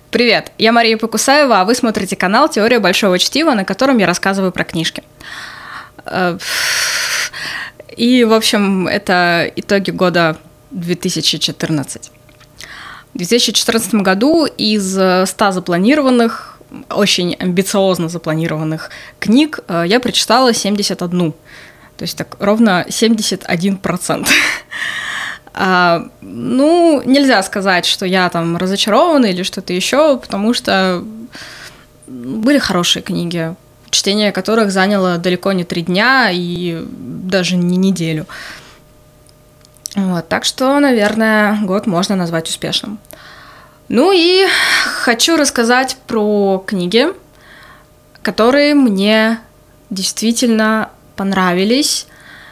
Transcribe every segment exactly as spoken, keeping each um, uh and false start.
Привет, я Мария Покусаева, а вы смотрите канал «Теория большого чтива», на котором я рассказываю про книжки. И, в общем, это итоги года две тысячи четырнадцатого. В две тысячи четырнадцатом году из ста запланированных, очень амбициозно запланированных книг я прочитала семьдесят одну. То есть так ровно семьдесят один процент. А, ну, нельзя сказать, что я там разочарована или что-то еще, потому что были хорошие книги, чтение которых заняло далеко не три дня и даже не неделю. Вот, так что, наверное, год можно назвать успешным. Ну и хочу рассказать про книги, которые мне действительно понравились,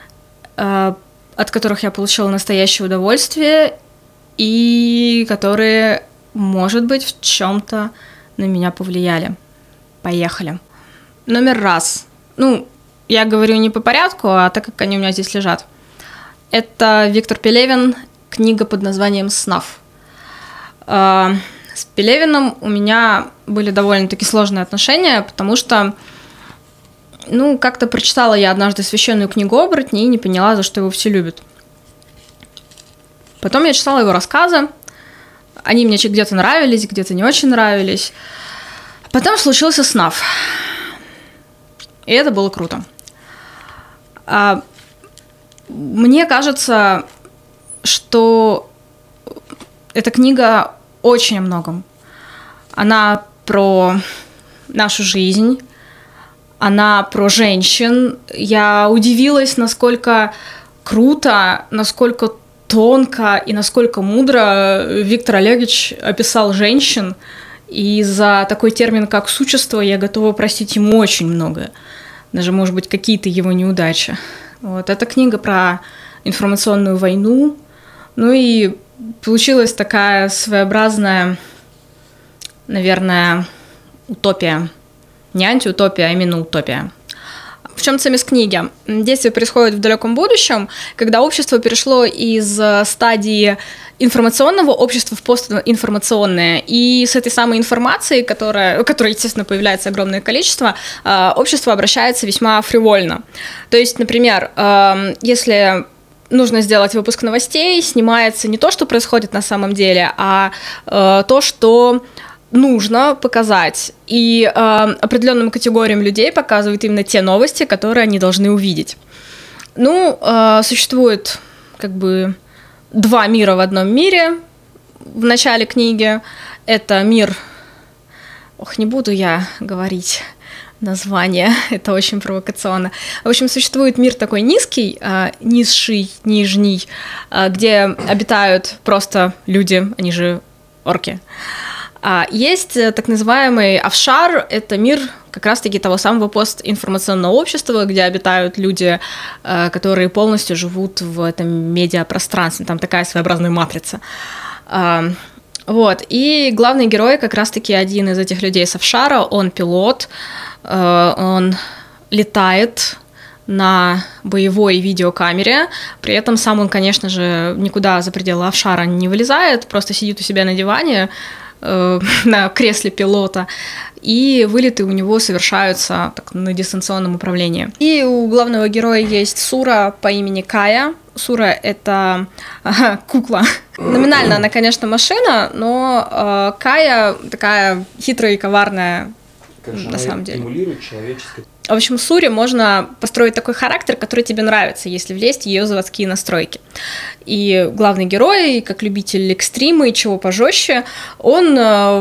от которых я получила настоящее удовольствие и которые, может быть, в чем-то на меня повлияли. Поехали. Номер раз. Ну, я говорю не по порядку, а так как они у меня здесь лежат. Это Виктор Пелевин, книга под названием «Снаф». С Пелевиным у меня были довольно-таки сложные отношения, потому что Ну, как-то прочитала я однажды священную книгу оборотней и не поняла, за что его все любят. Потом я читала его рассказы. Они мне где-то нравились, где-то не очень нравились. Потом случился «Снаф». И это было круто. А, мне кажется, что эта книга очень о многом. Она про нашу жизнь. Она про женщин. Я удивилась, насколько круто, насколько тонко и насколько мудро Виктор Олегович описал женщин. И за такой термин, как сучество, я готова простить ему очень многое. Даже, может быть, какие-то его неудачи. Вот. Это книга про информационную войну. Ну и получилась такая своеобразная, наверное, утопия. Не антиутопия, а именно утопия. В чем цимис книги? Действие происходит в далеком будущем, когда общество перешло из стадии информационного общества в постинформационное. И с этой самой информацией, которая, которой, естественно, появляется огромное количество, общество обращается весьма фривольно. То есть, например, если нужно сделать выпуск новостей, снимается не то, что происходит на самом деле, а то, что нужно показать, и э, определенным категориям людей показывают именно те новости, которые они должны увидеть. Ну, э, существует как бы два мира в одном мире в начале книги. Это мир... Ох, не буду я говорить название, это очень провокационно. В общем, существует мир такой низкий, э, низший, нижний, э, где обитают просто люди, они же орки. А есть так называемый офшар, это мир как раз-таки того самого постинформационного общества, где обитают люди, которые полностью живут в этом медиапространстве, там такая своеобразная матрица. Вот. И главный герой как раз-таки один из этих людей с офшара, он пилот, он летает на боевой видеокамере, при этом сам он, конечно же, никуда за пределы офшара не вылезает, просто сидит у себя на диване, на кресле пилота, и вылеты у него совершаются так, на дистанционном управлении. И у главного героя есть Сура по имени Кая. Сура — это ага, кукла. Номинально она, конечно, машина, но э, Кая такая хитрая и коварная, конечно, на самом деле. Стимулирует человеческое. В общем, Суре можно построить такой характер, который тебе нравится, если влезть в ее заводские настройки. И главный герой, как любитель экстрима и чего пожестче, он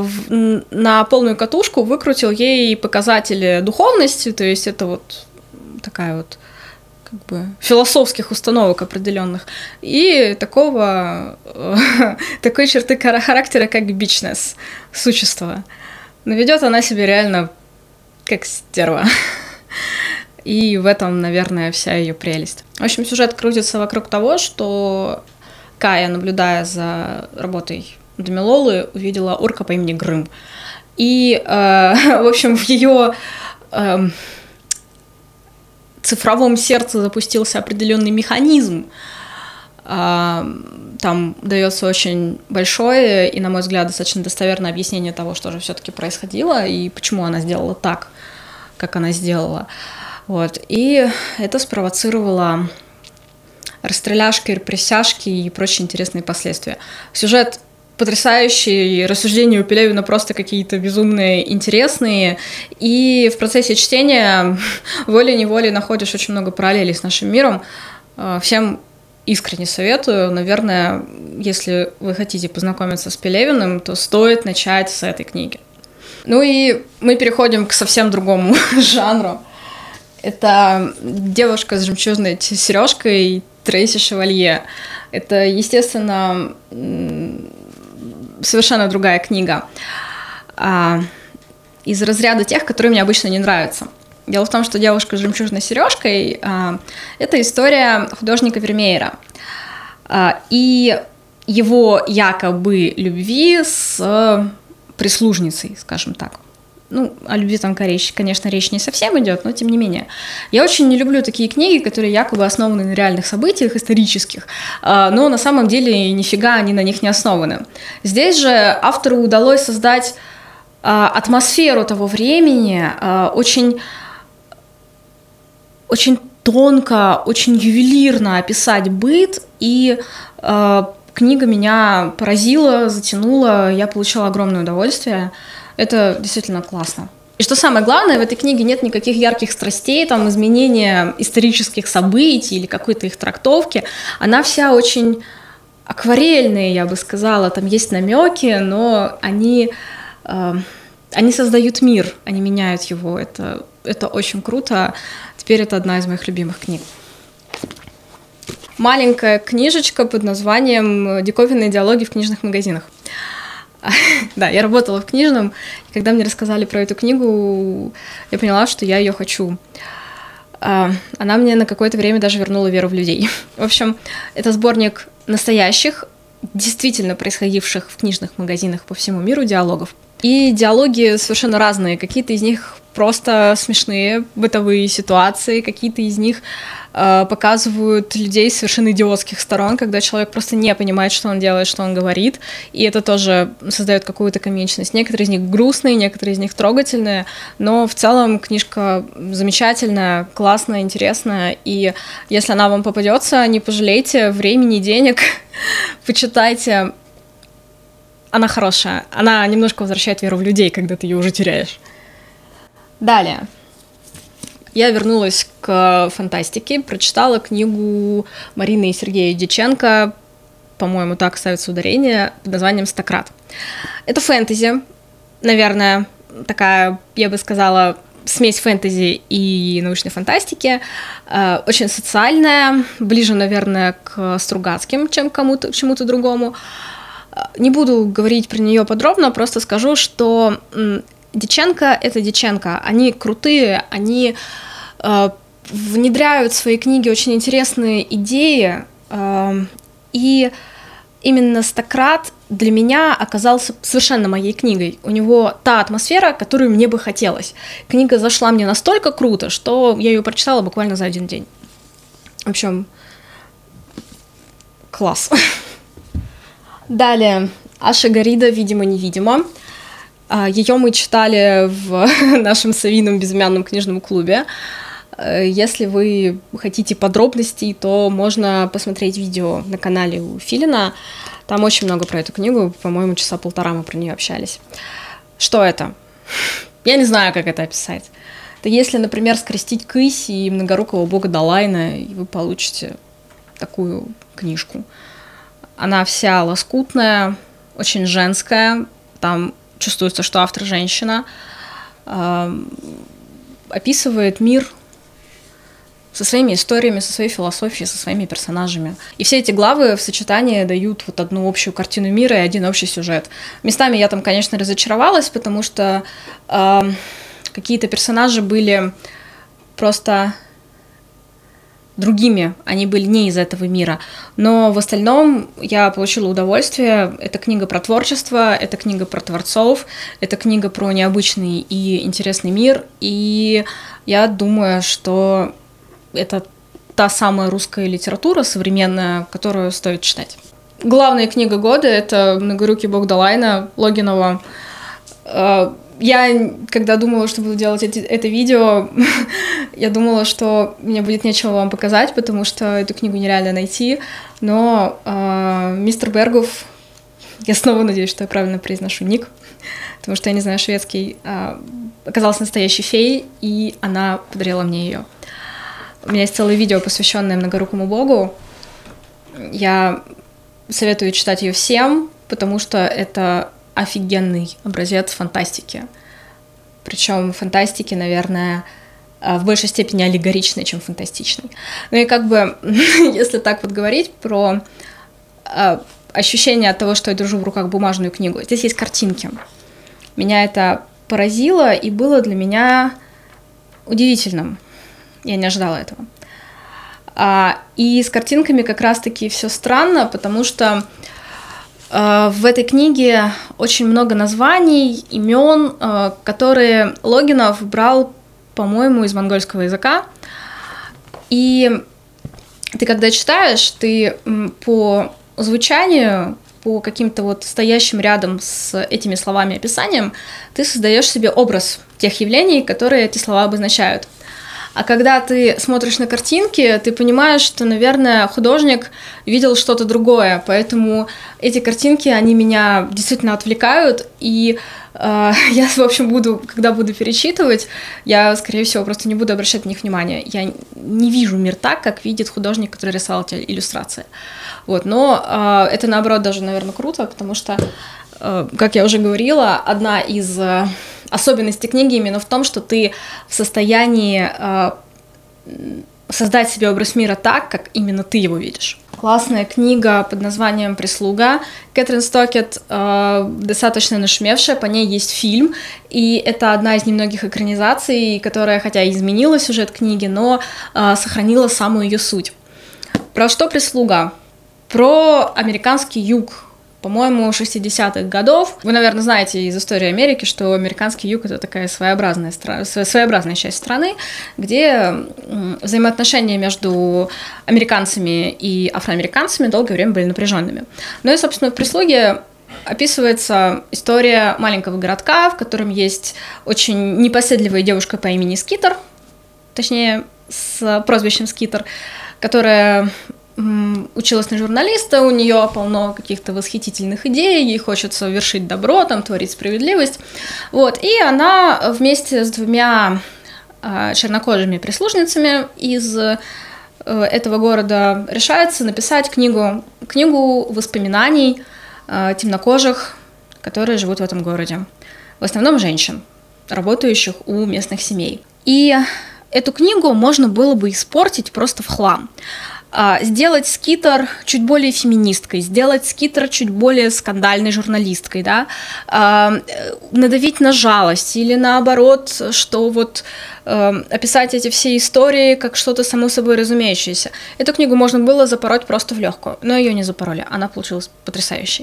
на полную катушку выкрутил ей показатели духовности, то есть это вот такая вот как бы философских установок определенных, и такого, такой черты характера, как бичнес, существо. Но ведет она себя реально как стерва. И в этом, наверное, вся ее прелесть. В общем, сюжет крутится вокруг того, что Кая, наблюдая за работой Дамилолы, увидела орка по имени Грым. И, э, в общем, в ее э, цифровом сердце запустился определенный механизм, Там дается очень большое и, на мой взгляд, достаточно достоверное объяснение того, что же все-таки происходило и почему она сделала так, как она сделала. Вот. И это спровоцировало расстреляшки, репрессяшки и прочие интересные последствия. Сюжет потрясающий, рассуждения у Пелевина просто какие-то безумные, интересные, и в процессе чтения волей-неволей находишь очень много параллелей с нашим миром. Всем искренне советую. Наверное, если вы хотите познакомиться с Пелевиным, то стоит начать с этой книги. Ну и мы переходим к совсем другому жанру. Это «Девушка с жемчужной сережкой» Трейси Шевалье. Это, естественно, совершенно другая книга. Из разряда тех, которые мне обычно не нравятся. Дело в том, что «Девушка с жемчужной сережкой» — это история художника Вермеера и его якобы любви с прислужницей, скажем так. Ну, о любви там, конечно, речь не совсем идет, но тем не менее. Я очень не люблю такие книги, которые якобы основаны на реальных событиях исторических, но на самом деле нифига они на них не основаны. Здесь же автору удалось создать атмосферу того времени, очень, очень тонко, очень ювелирно описать быт, и книга меня поразила, затянула, я получила огромное удовольствие. Это действительно классно. И что самое главное, в этой книге нет никаких ярких страстей, там, изменения исторических событий или какой-то их трактовки. Она вся очень акварельная, я бы сказала. Там есть намеки, но они, э, они создают мир, они меняют его. Это, это очень круто. Теперь это одна из моих любимых книг. Маленькая книжечка под названием «Диковинные диалоги в книжных магазинах». Да, я работала в книжном, и когда мне рассказали про эту книгу, я поняла, что я ее хочу. Она мне на какое-то время даже вернула веру в людей. В общем, это сборник настоящих, действительно происходивших в книжных магазинах по всему миру диалогов. И диалоги совершенно разные. Какие-то из них просто смешные бытовые ситуации, какие-то из них э, показывают людей с совершенно идиотских сторон, когда человек просто не понимает, что он делает, что он говорит, и это тоже создает какую-то комичность. Некоторые из них грустные, некоторые из них трогательные, но в целом книжка замечательная, классная, интересная, и если она вам попадется, не пожалейте времени, денег, почитайте. Она хорошая, она немножко возвращает веру в людей, когда ты ее уже теряешь. Далее. Я вернулась к фантастике, прочитала книгу Марины и Сергея Дьяченко, по-моему, так ставится ударение, под названием «Стократ». Это фэнтези, наверное, такая, я бы сказала, смесь фэнтези и научной фантастики, очень социальная, ближе, наверное, к Стругацким, чем к кому-то, к чему-то другому. Не буду говорить про нее подробно, просто скажу, что Дьяченко — это Дьяченко. Они крутые, они э, внедряют в свои книги очень интересные идеи, э, и именно «Стократ» для меня оказался совершенно моей книгой. У него та атмосфера, которую мне бы хотелось. Книга зашла мне настолько круто, что я ее прочитала буквально за один день. В общем, класс. Далее, Аша Гарида «Видимо-невидимо». Ее мы читали в нашем совином безымянном книжном клубе. Если вы хотите подробностей, то можно посмотреть видео на канале у Филина. Там очень много про эту книгу, по-моему, часа полтора мы про нее общались. Что это? Я не знаю, как это описать. Это если, например, скрестить Кысь и многорукого бога Далайна, и вы получите такую книжку. Она вся лоскутная, очень женская, там чувствуется, что автор женщина, э, описывает мир со своими историями, со своей философией, со своими персонажами. И все эти главы в сочетании дают вот одну общую картину мира и один общий сюжет. Местами я там, конечно, разочаровалась, потому что э, какие-то персонажи были просто другими, они были не из этого мира. Но в остальном я получила удовольствие. Это книга про творчество, это книга про творцов, это книга про необычный и интересный мир. И я думаю, что это та самая русская литература современная, которую стоит читать. Главная книга года — это «Многорукий бог Далайна» Логинова. Я, когда думала, что буду делать эти, это видео, я думала, что мне будет нечего вам показать, потому что эту книгу нереально найти, но э, мистер Бергов, я снова надеюсь, что я правильно произношу ник, потому что я не знаю шведский, э, оказалась настоящей феей, и она подарила мне ее. У меня есть целое видео, посвященное Многорукому богу. Я советую читать ее всем, потому что это офигенный образец фантастики. Причем фантастики, наверное, в большей степени аллегоричной, чем фантастичной. Ну и как бы, если так вот говорить про ощущение от того, что я держу в руках бумажную книгу, здесь есть картинки. Меня это поразило и было для меня удивительным. Я не ожидала этого. И с картинками как раз-таки все странно, потому что в этой книге очень много названий, имен, которые Логинов брал, по-моему, из монгольского языка. И ты, когда читаешь, ты по звучанию, по каким-то вот стоящим рядом с этими словами описанием, ты создаешь себе образ тех явлений, которые эти слова обозначают. А когда ты смотришь на картинки, ты понимаешь, что, наверное, художник видел что-то другое, поэтому эти картинки, они меня действительно отвлекают, и э, я, в общем, буду, когда буду перечитывать, я, скорее всего, просто не буду обращать на них внимания. Я не вижу мир так, как видит художник, который рисовал эти иллюстрации. Вот, но э, это, наоборот, даже, наверное, круто, потому что, э, как я уже говорила, одна из... Э, Особенность книги именно в том, что ты в состоянии э, создать себе образ мира так, как именно ты его видишь. Классная книга под названием «Прислуга». Кэтрин Стокетт э, достаточно нашумевшая, по ней есть фильм, и это одна из немногих экранизаций, которая, хотя и изменила сюжет книги, но э, сохранила самую ее суть. Про что «Прислуга»? Про американский юг. По-моему, шестидесятых годов. Вы, наверное, знаете из истории Америки, что американский юг — это такая своеобразная, стра... своеобразная часть страны, где взаимоотношения между американцами и афроамериканцами долгое время были напряженными. Ну и, собственно, в «Прислуге» описывается история маленького городка, в котором есть очень непоседливая девушка по имени Скитер, точнее, с прозвищем Скитер, которая... училась на журналиста, у нее полно каких-то восхитительных идей, ей хочется вершить добро, там, творить справедливость. Вот. И она вместе с двумя э, чернокожими прислужницами из э, этого города решается написать книгу, книгу воспоминаний э, темнокожих, которые живут в этом городе. В основном женщин, работающих у местных семей. И эту книгу можно было бы испортить просто в хлам. Сделать Скитер чуть более феминисткой, сделать Скитер чуть более скандальной журналисткой, да, надавить на жалость или наоборот, что вот описать эти все истории как что-то само собой разумеющееся. Эту книгу можно было запороть просто в легкую, но ее не запороли, она получилась потрясающей.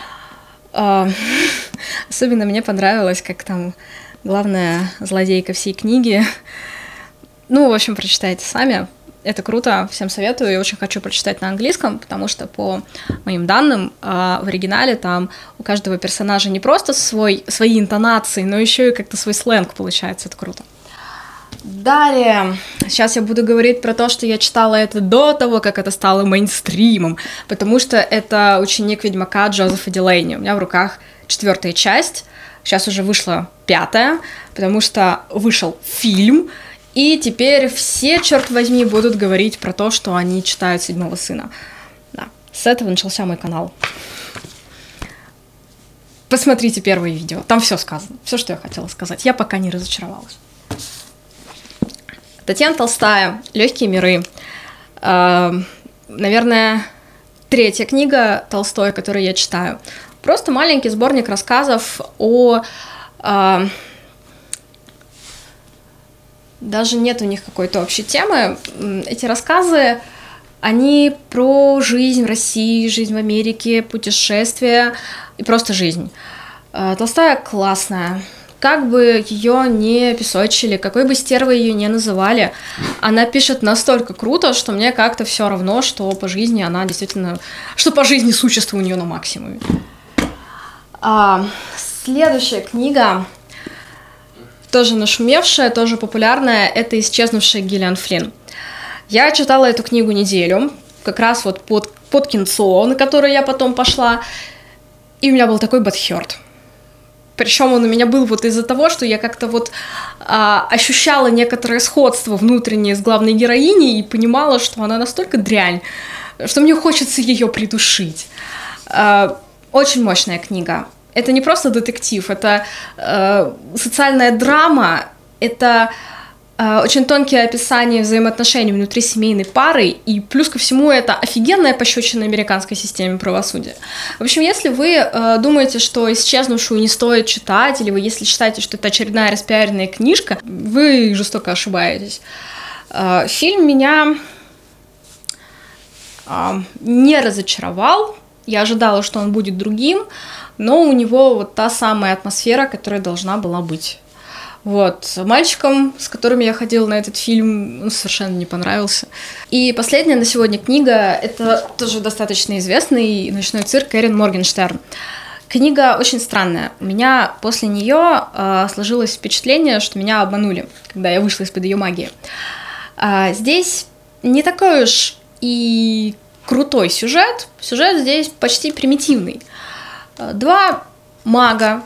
Особенно мне понравилось, как там главная злодейка всей книги, ну, в общем, прочитайте сами. Это круто, всем советую, я очень хочу прочитать на английском, потому что, по моим данным, в оригинале там у каждого персонажа не просто свой, свои интонации, но еще и как-то свой сленг получается, это круто. Далее, сейчас я буду говорить про то, что я читала это до того, как это стало мейнстримом, потому что это «Ученик ведьмака» Джозефа Дилейни. У меня в руках четвертая часть, сейчас уже вышла пятая, потому что вышел фильм. И теперь все, черт возьми, будут говорить про то, что они читают «Седьмого сына». Да, с этого начался мой канал. Посмотрите первое видео, там все сказано, все, что я хотела сказать. Я пока не разочаровалась. Татьяна Толстая, «Легкие миры». Э, наверное, третья книга Толстой, которую я читаю. Просто маленький сборник рассказов о... Э, Даже нет у них какой-то общей темы. Эти рассказы, они про жизнь в России, жизнь в Америке, путешествия и просто жизнь. Толстая классная, как бы ее не песочили, какой бы стервой ее не называли, она пишет настолько круто, что мне как-то все равно, что по жизни она действительно, что по жизни существо у нее на максимуме. А, следующая книга, тоже нашумевшая, тоже популярная, это «Исчезнувшая Гиллиан Флинн». Я читала эту книгу неделю, как раз вот под, под кинцо, на которое я потом пошла, и у меня был такой бадхёрт. Причем он у меня был вот из-за того, что я как-то вот а, ощущала некоторое сходство внутреннее с главной героиней и понимала, что она настолько дрянь, что мне хочется ее придушить. А, очень мощная книга. Это не просто детектив, это а, социальная драма, это а, очень тонкие описания взаимоотношений внутри семейной пары, и плюс ко всему это офигенная пощечина американской системе правосудия. В общем, если вы э, думаете, что «Исчезнувшую» не стоит читать, или вы если считаете, что это очередная распиаренная книжка, вы жестоко ошибаетесь. Э, фильм меня э, не разочаровал, я ожидала, что он будет другим, но у него вот та самая атмосфера, которая должна была быть. Вот. Мальчикам, с которыми я ходила на этот фильм, он совершенно не понравился. И последняя на сегодня книга, это тоже достаточно известный «Ночной цирк» Эрин Моргенштерн. Книга очень странная. У меня после нее э, сложилось впечатление, что меня обманули, когда я вышла из-под ее магии. А здесь не такой уж и крутой сюжет. Сюжет здесь почти примитивный. Два мага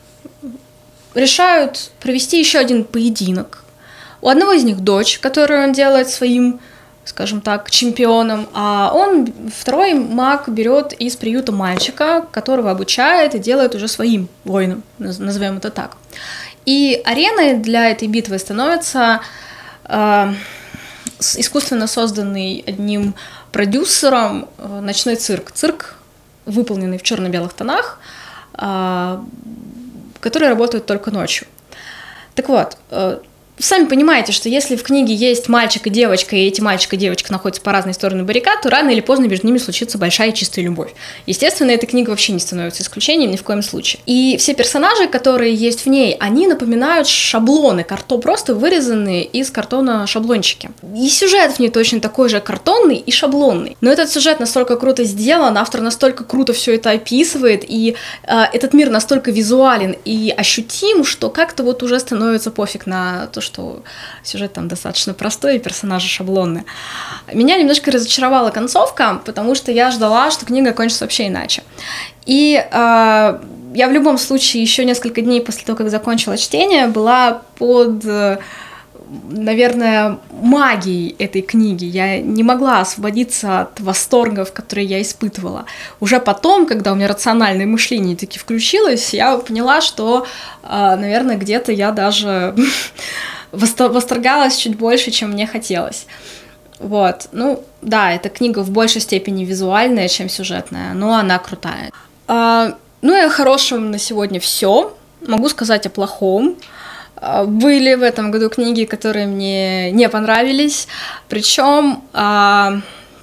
решают провести еще один поединок. У одного из них дочь, которую он делает своим, скажем так, чемпионом, а он, второй маг, берет из приюта мальчика, которого обучает и делает уже своим воином, назовем это так. И ареной для этой битвы становится э, искусственно созданный одним продюсером э, ночной цирк. Цирк, выполненный в черно-белых тонах, э, которые работают только ночью. Так вот, сами понимаете, что если в книге есть мальчик и девочка, и эти мальчик и девочка находятся по разные стороны баррикад, то рано или поздно между ними случится большая чистая любовь. Естественно, эта книга вообще не становится исключением ни в коем случае. И все персонажи, которые есть в ней, они напоминают шаблоны, карто, просто вырезанные из картона шаблончики. И сюжет в ней точно такой же картонный и шаблонный. Но этот сюжет настолько круто сделан, автор настолько круто все это описывает, и э, этот мир настолько визуален и ощутим, что как-то вот уже становится пофиг на то, что сюжет там достаточно простой и персонажи шаблонные. Меня немножко разочаровала концовка, потому что я ждала, что книга кончится вообще иначе. И э, я в любом случае еще несколько дней после того, как закончила чтение, была под, э, наверное, магией этой книги. Я не могла освободиться от восторгов, которые я испытывала. Уже потом, когда у меня рациональное мышление таки включилось, я поняла, что, э, наверное, где-то я даже восторгалась чуть больше, чем мне хотелось. Вот, ну, да, эта книга в большей степени визуальная, чем сюжетная, но она крутая. А, ну и о хорошем на сегодня все. Могу сказать о плохом. А, были в этом году книги, которые мне не понравились. Причем, а,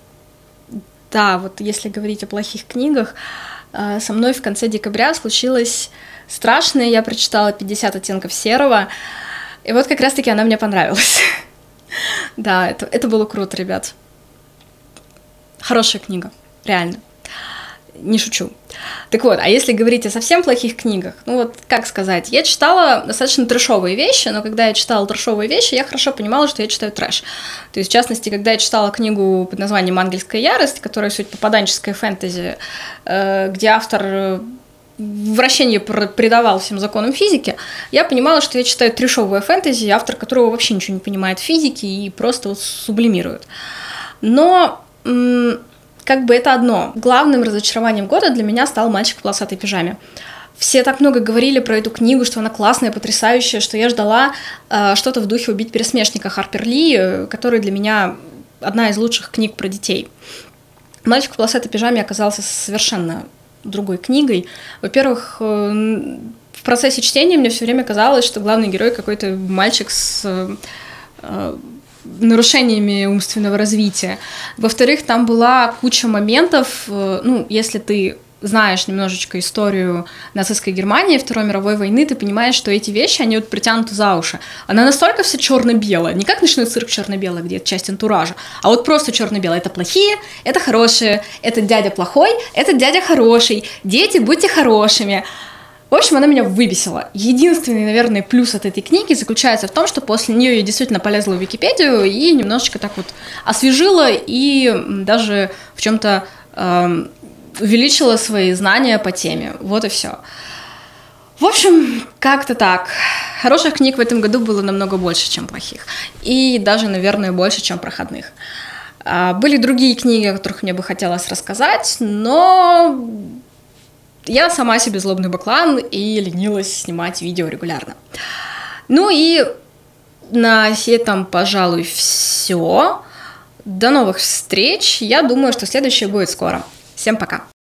да, вот если говорить о плохих книгах, а, со мной в конце декабря случилось страшное. Я прочитала пятьдесят оттенков серого. И вот как раз-таки она мне понравилась. Да, это, это было круто, ребят. Хорошая книга, реально. Не шучу. Так вот, а если говорить о совсем плохих книгах, ну вот, как сказать, я читала достаточно трэшовые вещи, но когда я читала трэшовые вещи, я хорошо понимала, что я читаю трэш. То есть, в частности, когда я читала книгу под названием «Ангельская ярость», которая суть попаданческая фэнтези, где автор вращение придавал всем законам физики, я понимала, что я читаю трэшовое фэнтези, автор которого вообще ничего не понимает в физике и просто вот сублимирует. Но м- как бы это одно. Главным разочарованием года для меня стал «Мальчик в полосатой пижаме». Все так много говорили про эту книгу, что она классная, потрясающая, что я ждала э, что-то в духе «Убить пересмешника» Харпер Ли, который для меня одна из лучших книг про детей. «Мальчик в полосатой пижаме» оказался совершенно другой книгой. Во-первых, в процессе чтения мне все время казалось, что главный герой какой-то мальчик с э, нарушениями умственного развития. Во-вторых, там была куча моментов, э, ну, если ты знаешь немножечко историю нацистской Германии, Второй мировой войны, ты понимаешь, что эти вещи, они вот притянуты за уши. Она настолько вся черно-белая, не как ночной цирк черно-белый, где это часть антуража, а вот просто черно-белая. Это плохие, это хорошие, этот дядя плохой, этот дядя хороший, дети, будьте хорошими. В общем, она меня выбесила. Единственный, наверное, плюс от этой книги заключается в том, что после нее я действительно полезла в Википедию и немножечко так вот освежила и даже в чем-то эм, увеличила свои знания по теме. Вот и все. В общем, как-то так. Хороших книг в этом году было намного больше, чем плохих. И даже, наверное, больше, чем проходных. Были другие книги, о которых мне бы хотелось рассказать, но я сама себе злобный баклан и ленилась снимать видео регулярно. Ну и на этом, пожалуй, все. До новых встреч. Я думаю, что следующее будет скоро. Всем пока.